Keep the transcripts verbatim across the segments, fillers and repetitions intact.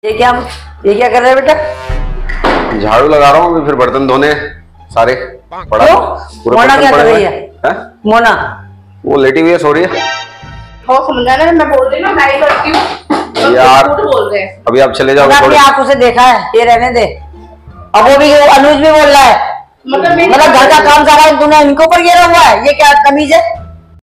ये क्या ये क्या कर रहे हैं बेटा? झाड़ू लगा रहा हूँ, फिर बर्तन धोने सारे पड़ा। मोना क्या कर रही है? है? मोना वो लेटी हुई है, सो रही है। हो समझाना, मैं बोल रही हूँ मैं ही करती हूँ यार, बोल रहे हैं। अभी आप चले जाओ। अपनी आंखों से देखा है, ये रहने दे। अब वो भी अनुज भी बोल रहा है, मतलब मतलब घर का काम सारा तूने इनको पर गिरा हुआ है, ये क्या तमीज है?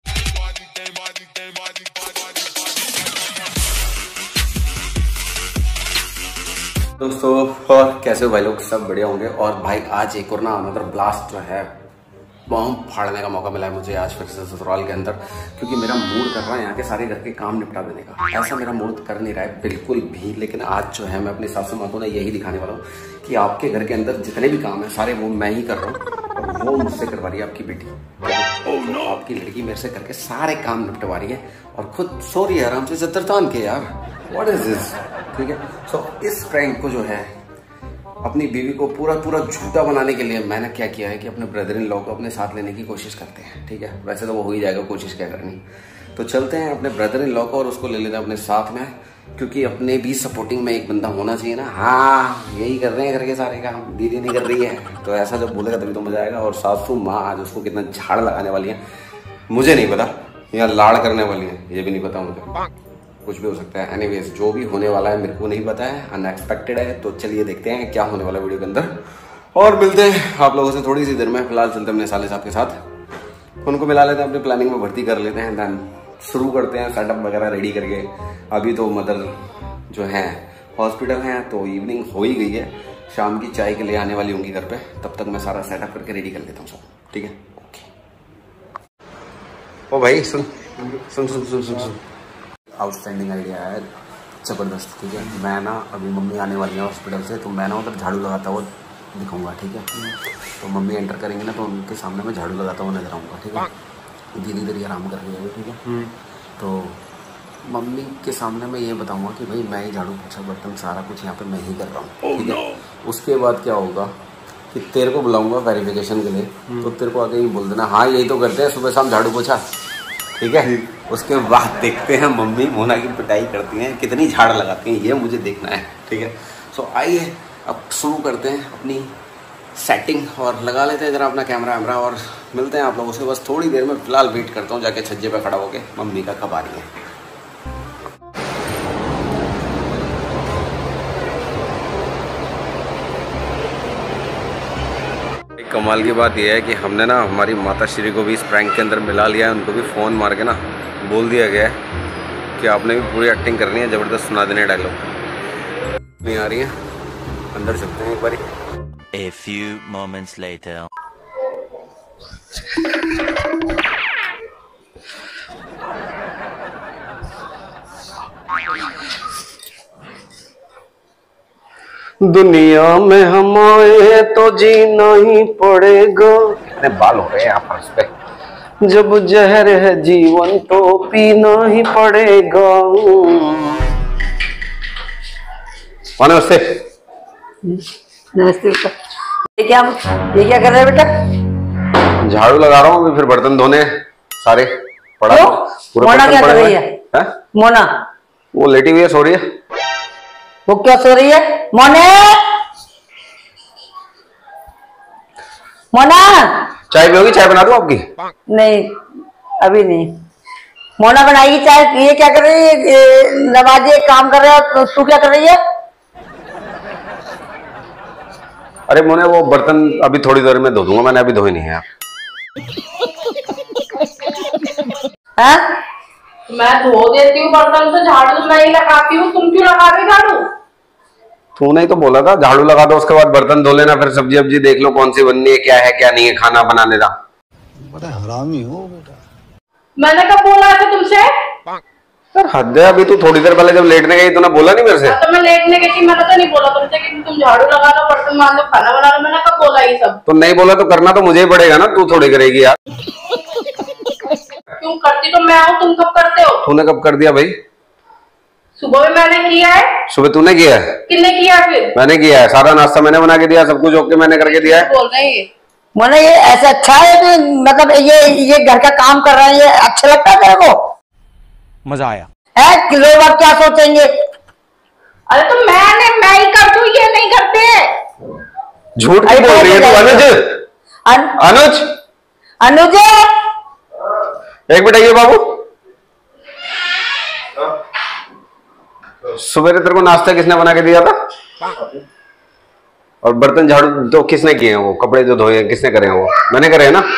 दोस्तों और कैसे हो भाई लोग, सब बढ़िया होंगे। और भाई आज एक और ना अनदर ब्लास्ट जो है बम फाड़ने का मौका मिला है मुझे आज फिर से ससुराल के अंदर, क्योंकि मेरा मूड कर रहा है यहाँ के सारे घर के काम निपटा देने का। ऐसा मेरा मूड कर नहीं रहा है बिल्कुल भी, लेकिन आज जो है मैं अपनी सासू माँ को ना यही दिखाने वाला हूँ कि आपके घर के अंदर जितने भी काम है सारे वो मैं ही कर रहा हूँ, और वो मुझसे करवा रही है आपकी बेटी। oh, no. आपकी लड़की मेरे से करके सारे काम निपटवा रही है और खुद सो रही है आराम से चद्दर तान के। यार व्हाट इज दिस? ठीक है, सो so, इस प्रैंक को जो है अपनी बीवी को पूरा पूरा झूठा बनाने के लिए मैंने क्या किया है कि अपने ब्रदर इन लॉ को अपने साथ लेने की कोशिश करते हैं। ठीक है, वैसे तो वो हो ही जाएगा, कोशिश क्या करनी। तो चलते हैं अपने ब्रदर इन लॉ को और उसको ले लेते हैं अपने साथ में, क्योंकि अपने भी सपोर्टिंग में एक बंदा होना चाहिए ना। हाँ यही कर रहे हैं घर के सारे काम, दीदी नहीं कर रही है, तो ऐसा जब बोलेगा तभी तो मजा आएगा। और सासू माँ आज उसको कितना झाड़ लगाने वाली है मुझे नहीं पता, या लाड़ करने वाली है ये भी नहीं पता मुझे, कुछ भी हो सकता है। एनीवेज जो भी होने वाला है मेरे को नहीं पता है, अनएक्सपेक्टेड है। तो चलिए देखते हैं क्या होने वाला है वीडियो के अंदर, और मिलते हैं आप लोगों से थोड़ी सी देर में। फिलहाल चलते हैं अपने साले साहब के साथ, उनको मिला लेते हैं, अपनी प्लानिंग में भर्ती कर लेते हैं, देन शुरू करते हैं सेटअप वगैरह रेडी करके। अभी तो मदर जो है हॉस्पिटल हैं, तो इवनिंग हो ही गई है, शाम की चाय के लिए आने वाली होंगी घर पे, तब तक मैं सारा सेटअप करके रेडी कर लेता हूँ सब। ठीक है, ओके। ओ भाई सुन सुन सुन सुन सुन सुन आउटस्टैंडिंग आइडिया है, जबरदस्त। ठीक है, मैं ना अभी मम्मी आने वाली है हॉस्पिटल से, तो मैं ना उधर झाड़ू लगाता हुआ दिखाऊंगा। ठीक है, तो मम्मी एंटर करेंगे ना तो उनके सामने मैं झाड़ू लगाता हुआ नजर आऊँगा। ठीक है, दीदी इधर ही आराम कर रही है। ठीक है, तो मम्मी के सामने मैं ये बताऊंगा कि भाई मैं ही झाड़ू पोछा बर्तन सारा कुछ यहाँ पे मैं ही कर रहा हूँ। ठीक है, उसके बाद क्या होगा कि तेरे को बुलाऊंगा वेरिफिकेशन के लिए, तो तेरे को आके ही बोल देना हाँ यही तो करते हैं सुबह शाम झाड़ू पोछा। ठीक है, उसके बाद देखते हैं मम्मी मोना की पिटाई करती हैं, कितनी झाड़ लगाती हैं, ये मुझे देखना है। ठीक है, सो आइए अब शुरू करते हैं अपनी सेटिंग और लगा लेते हैं जरा अपना कैमरा वैमरा, और मिलते हैं आप लोगों से बस थोड़ी देर में। फिलहाल वेट करता हूँ जाके छज्जे पे खड़ा होके मम्मी का कब आ रही है। कमाल की बात यह है कि हमने ना हमारी माता श्री को भी इस प्रैंक के अंदर मिला लिया है, उनको भी फ़ोन मार के ना बोल दिया गया है कि आपने भी पूरी एक्टिंग करनी है, ज़बरदस्त सुना देने डायलॉग। नहीं आ रही है, अंदर चलते हैं एक बारी। A few moments later. दुनिया में हम आए तो जीना ही पड़ेगा। कितने बाल हो रहे हैं आपस पे। जब जहर है जीवन तो पीना ही पड़ेगा। नमस्ते। नमस्ते। ये क्या ये क्या कर रहे हैं बेटा? झाड़ू लगा रहा हूँ, फिर बर्तन धोने सारे पड़ा। मोना क्या कर रही है? है? मोना वो लेटी हुई है, सो रही है। वो क्या सो रही है? मोने मोना चाय पियोगी? चाय बना दूं आपकी? नहीं अभी नहीं। मोना बनाएगी चाय। ये क्या कर रही है? नवाजी काम कर रहे हो, तो तू क्या कर रही है? अरे मोने वो बर्तन अभी थोड़ी देर में धो दूंगा, मैंने अभी धोए नहीं है। हाँ? मैं धो देती हूँ बर्तन, तो झाड़ू मैं ही लगाती हूँ, तुम क्यों लगा रही झाड़ू? तूने ही तो बोला था झाड़ू लगा दो, उसके बाद बर्तन धो लेना, फिर सब्जी वब्जी देख लो कौन सी बननी है, क्या है क्या नहीं है, खाना बनाने का। बड़ा हरामी हो बेटा। मैंने कब बोला था तुमसे? यार हद है, अभी तू थोड़ी देर पहले जब लेटने गई तूने बोला नहीं मेरे से? तो मैं लेटने गई थी, मैंने तो नहीं बोला तुमसे कि तुम झाड़ू लगा लो, बर्तन मान लो, खाना बना लो। मैंने कब बोला ये सब? तो नहीं बोला तो करना तो मुझे ही पड़ेगा ना, तू थोड़ी करेगी यार। क्यों करती तो मैं हूँ, तुम कब करते हो? तूने कब कर दिया भाई? सुबह में मैंने किया है। सुबह तूने किया है? किसने किया? फिर मैंने किया है, सारा नाश्ता मैंने बना के दिया, सब कुछ ओके मैंने करके दिया है। बोल रहे हैं ये मोना ये ऐसा अच्छा है कि मतलब ये ये घर का काम कर रहा है, ये अच्छा लगता है तेरे को? मजा आया है कि लोग अब क्या सोचेंगे? अरे तो मैं झूठ क्यों बोल रही है तू अनुज? अनुज अनुज एक मिनट आइए बाबू। सवेरे तेरे को नाश्ता किसने बना के दिया था? और बर्तन झाड़ू तो किसने किए हैं? वो कपड़े जो धोए हैं किसने करे हैं? वो मैंने करे हैं ना।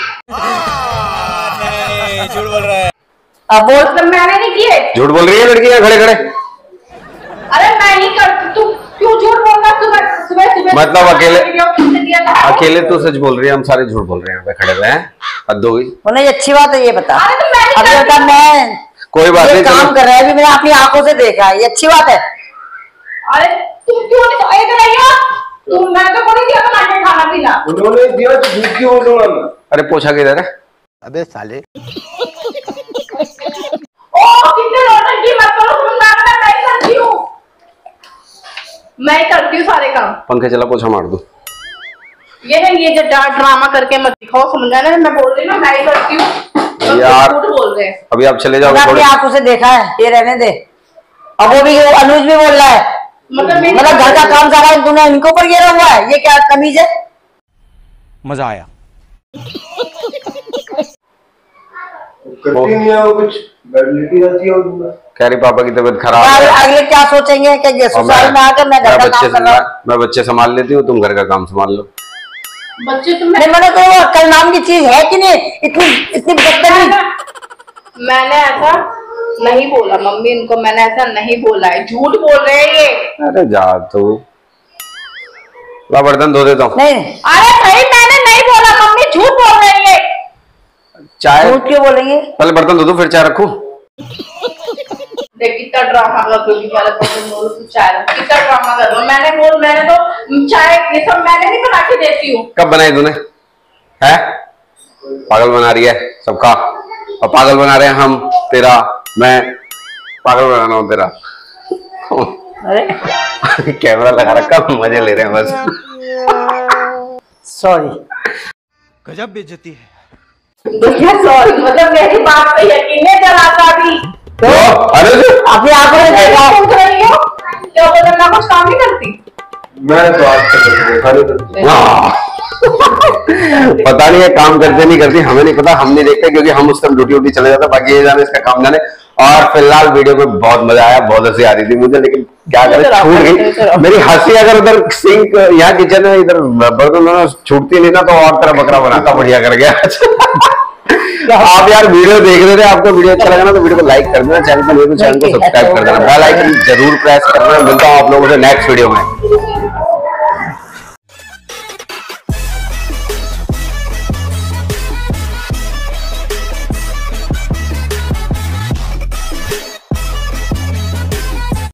झूठ बोल रहा है। अब बोल। मतलब मैंने नहीं किए। झूठ बोल रही है लड़की यहाँ खड़े खड़े। अरे मैं नहीं करती, तू क्यों झूठ बोल रहा? सुबह सुबह सुबह मतलब अकेले दिया था। अकेले तू सच बोल रही है, हम सारे झूठ बोल रहे हैं यहाँ पे खड़े हुए हैं। हद हो गई। नहीं अच्छी बात है ये बता। अरे तो मैं नहीं अभी करती। बता मैं कोई बात ये नहीं, काम चलो। कर रहा है अभी मैंने अपनी आंखों से देखा है, ये अच्छी बात है। अरे तुम क्यों नहीं तो इधर आइयो। तुम मैंने तो बोली दिया बना के खाना पीना। उन्होंने दिया तो झूठ क्यों बोल रहा हूं? अरे पोछा किधर है? अबे साले ओ कितने रोटन की मत करो, तुम ना मैं नहीं करती हूँ। मैं करती हूँ सारे काम। पंखे चला पोछा मार दो। ये है ये जो ड्रामा करके मत दिखाओ, समझा ना? मैं बोल रही हूँ मैं ही करती हूँ। यार झूठ बोल रहे हैं। अभी आप चले जाओ मैंने अपनी थोड़ी। आंखों से देखा है, ये रहने दे। अब वो भी अनुज भी बोल रहा है मतलब मेरी- मतलब घर का काम सारा तूने इनके ऊपर गिरा हुआ है, ये क्या तमीज है? मजा आया। करती नहीं है वो कुछ, बैठती रहती है वो। कह रही पापा की तबीयत खराब और है। अगले क्या सोचेंगे कि ये और ससुराल में आकर मैं घर का बच्चे काम कर रहा हूँ। मैं बच्चे संभाल लेती हूँ, तुम घर का काम संभाल लो। बच्चे तुम नहीं मैंने तो वो कल नाम की चीज है कि नहीं, इतनी इतनी बदतमीज। मैंने ऐसा नहीं बोला मम्मी, इनको मैंने ऐसा नहीं बोला है, झूठ बोल रहे हैं ये। अरे जा तू, ला बर्तन धो देता हूँ। नहीं अरे भाई मैंने नहीं बोला, मम्मी झूठ बोल रहे हैं ये। चाय झूठ क्यों बोलेंगे? पहले बर्तन धो दो फिर चाय रखूं। देख कितना ड्रामा कर रही है, पहले बर्तन धो लो फिर चाय रखो। कितना ड्रामा कर रहा हूँ मैंने। बोल मैंने तो चाय ये सब मैंने नहीं बना के देती हूँ। कब बनाई तूने? है पागल बना रही है सबका, और पागल बना रहे हैं हम, तेरा मैं पागल बना रहा हूँ तेरा। अरे कैमरा लगा रखा, मजे ले रहे हैं बस। सॉरी। गजब बेइज्जती है। सॉरी मतलब मेरी बात पे यकीन नहीं जलाता अभी। तो अरे अपनी आंखों से देखा। पूछ रही हो क्या बोला? मैं कुछ काम नहीं करती। मैं तो आज तक देखा नहीं करती। हाँ। पता नहीं है काम करते नहीं करती, हमें नहीं पता, हम नहीं देखते क्योंकि हम उस टाइम ड्यूटी उटी चले जाते, बाकी ये जाने इसका काम जाने। और फिलहाल वीडियो में बहुत मजा आया, बहुत हंसी आ रही थी मुझे, लेकिन क्या करें छूट गई मेरी हंसी। अगर उधर सिंक यहाँ किचन है, इधर बर्तन छूटती नहीं ना तो और तरह बकरा बनाता बढ़िया कर गया। आप यार वीडियो देख रहे थे, आपको वीडियो अच्छा लगा ना तो वीडियो को लाइक कर देना, चैनल पर नहीं तो चैनल को सब्सक्राइब कर देना, बेल आइकन जरूर प्रेस करना। मिलता हूँ आप लोगों से नेक्स्ट वीडियो में।